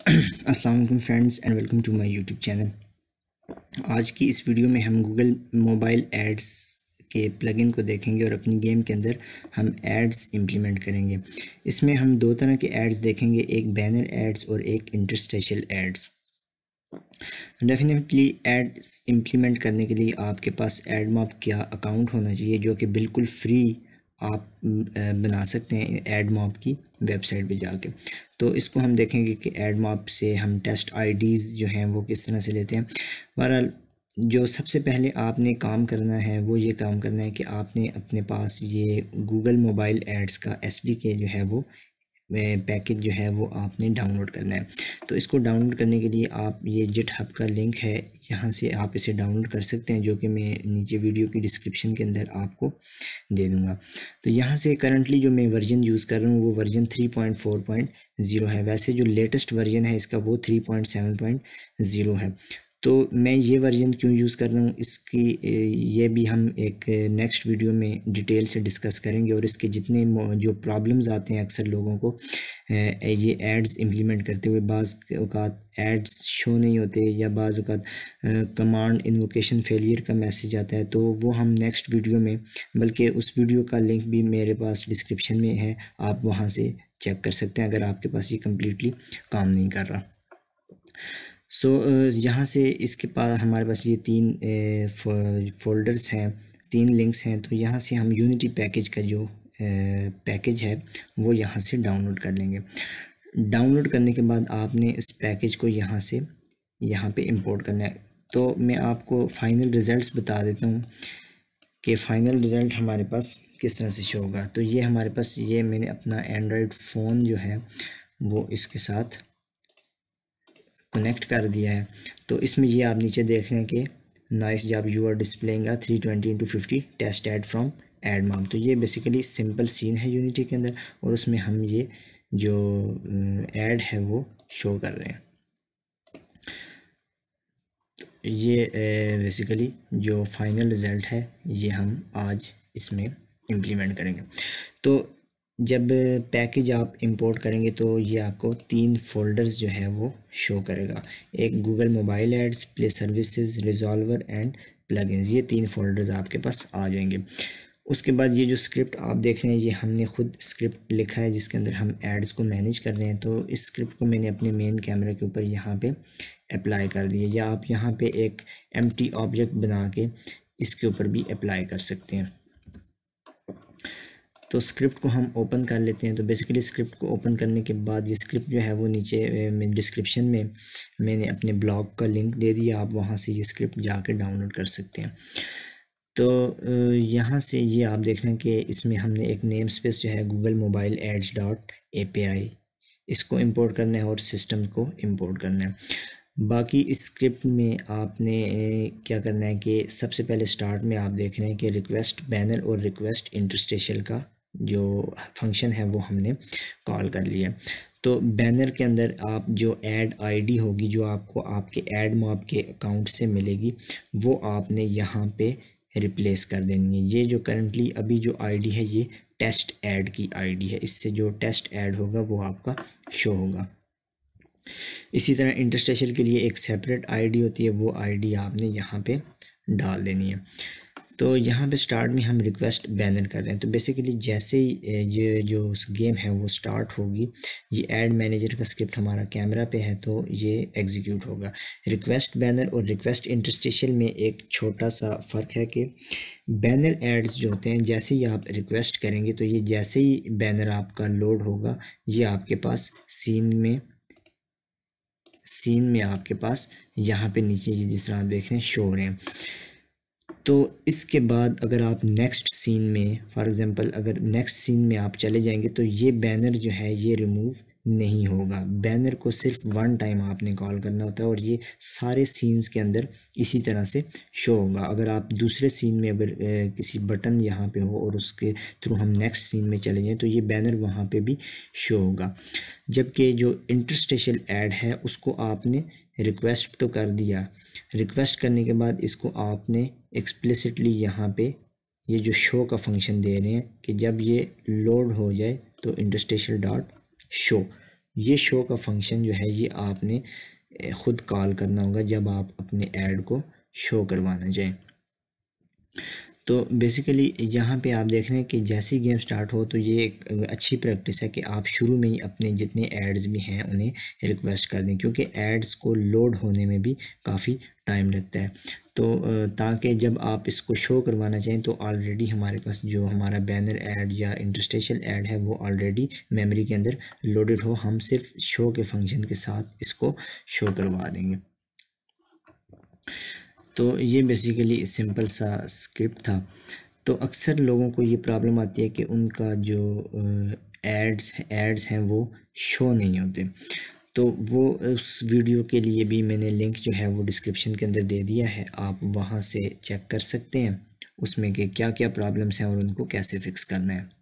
अस्सलाम वालेकुम friends and welcome to my YouTube channel. आज की इस वीडियो में हम गूगल मोबाइल एड्स के प्लगइन को देखेंगे और अपनी गेम के अंदर हम एड्स इंप्लीमेंट करेंगे। इसमें हम दो तरह के एड्स देखेंगे, एक बैनर एड्स और एक interstitial ads. Definitely ads implement करने के लिए आपके पास एडमॉब का अकाउंट होना चाहिए, जो कि बिल्कुल फ्री आप बना सकते हैं एडमॉब की वेबसाइट पे जाके। तो इसको हम देखेंगे कि एडमॉब से हम टेस्ट आईडीज़ जो हैं वो किस तरह से लेते हैं। बहरहाल जो सबसे पहले आपने काम करना है वो ये काम करना है कि आपने अपने पास ये गूगल मोबाइल एड्स का एसडीके जो है वो पैकेज जो है वो आपने डाउनलोड करना है। तो इसको डाउनलोड करने के लिए आप ये GitHub का लिंक है, यहाँ से आप इसे डाउनलोड कर सकते हैं, जो कि मैं नीचे वीडियो की डिस्क्रिप्शन के अंदर आपको दे दूँगा। तो यहाँ से करंटली जो मैं वर्जन यूज़ कर रहा हूँ वो वर्जन 3.4.0 है। वैसे जो लेटेस्ट वर्जन है इसका वो 3.7.0 है। तो मैं ये वर्जन क्यों यूज़ कर रहा हूँ इसकी ये भी हम एक नेक्स्ट वीडियो में डिटेल से डिस्कस करेंगे। और इसके जितने जो प्रॉब्लम्स आते हैं अक्सर लोगों को ये एड्स इंप्लीमेंट करते हुए, बाज़ औक़ात एड्स शो नहीं होते या बाज़ औक़ात कमांड इन्वोकेशन फेलियर का मैसेज आता है, तो वो हम नेक्स्ट वीडियो में, बल्कि उस वीडियो का लिंक भी मेरे पास डिस्क्रिप्शन में है, आप वहाँ से चेक कर सकते हैं अगर आपके पास ये कम्प्लीटली काम नहीं कर रहा। यहाँ से इसके पास हमारे पास ये तीन फोल्डर्स हैं, तीन लिंक्स हैं। तो यहाँ से हम यूनिटी पैकेज का जो पैकेज है वो यहाँ से डाउनलोड कर लेंगे। डाउनलोड करने के बाद आपने इस पैकेज को यहाँ से यहाँ पे इंपोर्ट करना है। तो मैं आपको फ़ाइनल रिज़ल्ट्स बता देता हूँ कि फ़ाइनल रिज़ल्ट हमारे पास किस तरह से शो होगा। तो ये हमारे पास, ये मैंने अपना एंड्रॉयड फ़ोन जो है वो इसके साथ कनेक्ट कर दिया है। तो इसमें ये आप नीचे देख रहे हैं कि nice job you are displaying 320x50 test ad from AdMob. तो ये बेसिकली सिंपल सीन है यूनिटी के अंदर, और उसमें हम ये जो ऐड है वो शो कर रहे हैं। तो ये बेसिकली जो फाइनल रिज़ल्ट है ये हम आज इसमें इम्प्लीमेंट करेंगे। तो जब पैकेज आप इंपोर्ट करेंगे तो ये आपको तीन फोल्डर्स जो है वो शो करेगा। एक Google mobile ads, play services, resolver and plugins, ये तीन फोल्डर्स आपके पास आ जाएंगे। उसके बाद ये जो स्क्रिप्ट आप देख रहे हैं ये हमने खुद स्क्रिप्ट लिखा है जिसके अंदर हम एड्स को मैनेज कर रहे हैं। तो इस स्क्रिप्ट को मैंने अपने मेन कैमरे के ऊपर यहाँ पे अप्लाई कर दिया, या आप यहाँ पे एक एम्प्टी ऑब्जेक्ट बना के इसके ऊपर भी अप्लाई कर सकते हैं। तो स्क्रिप्ट को हम ओपन कर लेते हैं। तो बेसिकली स्क्रिप्ट को ओपन करने के बाद ये स्क्रिप्ट जो है वो नीचे डिस्क्रिप्शन में मैंने अपने ब्लॉग का लिंक दे दिया, आप वहाँ से ये स्क्रिप्ट जाकर डाउनलोड कर सकते हैं। तो यहाँ से ये आप देख रहे हैं कि इसमें हमने एक नेम स्पेस जो है Google mobile ads dot API, इसको इंपोर्ट करना है और सिस्टम को इंपोर्ट करना है। बाकी इस स्क्रिप्ट में आपने क्या करना है कि सबसे पहले स्टार्ट में आप देख रहे हैं कि रिक्वेस्ट बैनर और रिक्वेस्ट इंटरस्टेशियल का जो फंक्शन है वो हमने कॉल कर लिया। तो बैनर के अंदर आप जो ऐड आईडी होगी जो आपको आपके एडमॉब के अकाउंट से मिलेगी वो आपने यहाँ पे रिप्लेस कर देनी है। ये जो करंटली अभी जो आईडी है ये टेस्ट ऐड की आईडी है, इससे जो टेस्ट ऐड होगा वो आपका शो होगा। इसी तरह इंटरस्टेशियल के लिए एक सेपरेट आईडी होती है, वो आईडी आपने यहाँ पे डाल देनी है। तो यहाँ पे स्टार्ट में हम रिक्वेस्ट बैनर कर रहे हैं। तो बेसिकली जैसे ही ये जो गेम है वो स्टार्ट होगी, ये ऐड मैनेजर का स्क्रिप्ट हमारा कैमरा पे है तो ये एग्जीक्यूट होगा। रिक्वेस्ट बैनर और रिक्वेस्ट इंटरस्टेशियल में एक छोटा सा फ़र्क है कि बैनर एड्स जो होते हैं जैसे ही आप रिक्वेस्ट करेंगे तो ये जैसे ही बैनर आपका लोड होगा ये आपके पास सीन में आपके पास यहाँ पे नीचे जिस तरह आप देख रहे हैं शो हो रहे हैं। तो इसके बाद अगर आप नेक्स्ट सीन में, फॉर एग्जांपल अगर नेक्स्ट सीन में आप चले जाएंगे तो ये बैनर जो है ये रिमूव नहीं होगा। बैनर को सिर्फ वन टाइम आपने कॉल करना होता है और ये सारे सीन्स के अंदर इसी तरह से शो होगा। अगर आप दूसरे सीन में अगर किसी बटन यहाँ पे हो और उसके थ्रू हम नेक्स्ट सीन में चले जाएँ तो ये बैनर वहाँ पे भी शो होगा। जबकि जो इंटरस्टेशियल ऐड है उसको आपने रिक्वेस्ट तो कर दिया, रिक्वेस्ट करने के बाद इसको आपने एक्सप्लिसिटली यहाँ पे ये जो शो का फंक्शन दे रहे हैं कि जब ये लोड हो जाए तो इंटरस्टेशियल डॉट शो, ये शो का फंक्शन जो है ये आपने ख़ुद कॉल करना होगा जब आप अपने ऐड को शो करवाना चाहें। तो बेसिकली यहाँ पे आप देख रहे हैं कि जैसे ही गेम स्टार्ट हो तो ये एक अच्छी प्रैक्टिस है कि आप शुरू में ही अपने जितने एड्स भी हैं उन्हें रिक्वेस्ट कर दें, क्योंकि एड्स को लोड होने में भी काफ़ी टाइम लगता है। तो ताकि जब आप इसको शो करवाना चाहें तो ऑलरेडी हमारे पास जो हमारा बैनर ऐड या इंटरस्टेशियल ऐड है वो ऑलरेडी मेमोरी के अंदर लोडेड हो, हम सिर्फ शो के फंक्शन के साथ इसको शो करवा देंगे। तो ये बेसिकली सिंपल सा स्क्रिप्ट था। तो अक्सर लोगों को ये प्रॉब्लम आती है कि उनका जो एड्स हैं वो शो नहीं होते। तो वो उस वीडियो के लिए भी मैंने लिंक जो है वो डिस्क्रिप्शन के अंदर दे दिया है, आप वहाँ से चेक कर सकते हैं उसमें कि क्या क्या प्रॉब्लम्स हैं और उनको कैसे फिक्स करना है।